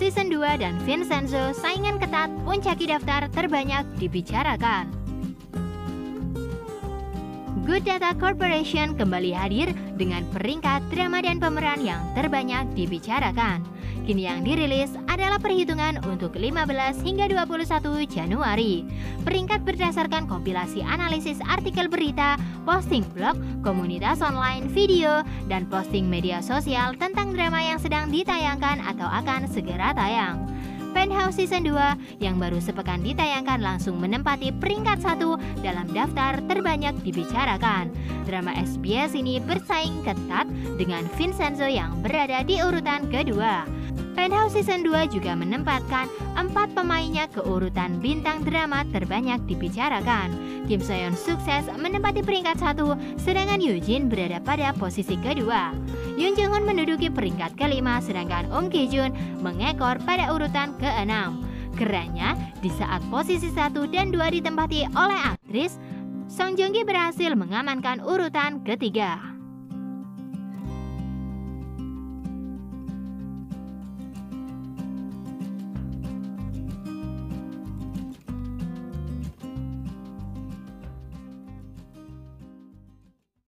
Season 2 dan Vincenzo saingan ketat puncaki daftar terbanyak dibicarakan. Good Data Corporation kembali hadir dengan peringkat drama dan pemeran yang terbanyak dibicarakan. Kini yang dirilis adalah perhitungan untuk 15 hingga 21 Januari. Peringkat berdasarkan kompilasi analisis artikel berita, posting blog, komunitas online, video, dan posting media sosial tentang drama yang sedang ditayangkan atau akan segera tayang. Penthouse Season 2 yang baru sepekan ditayangkan langsung menempati peringkat 1 dalam daftar terbanyak dibicarakan. Drama SBS ini bersaing ketat dengan Vincenzo yang berada di urutan kedua. Penthouse Season 2 juga menempatkan 4 pemainnya ke urutan bintang drama terbanyak dibicarakan. Kim So-yeon sukses menempati peringkat 1, sedangkan Yoo-jin berada pada posisi kedua. Yoon Jung-hoon menduduki peringkat kelima, sedangkan Um Ki-jun mengekor pada urutan ke-6. Kerennya, di saat posisi 1 dan 2 ditempati oleh aktris, Song Joong Ki berhasil mengamankan urutan ketiga.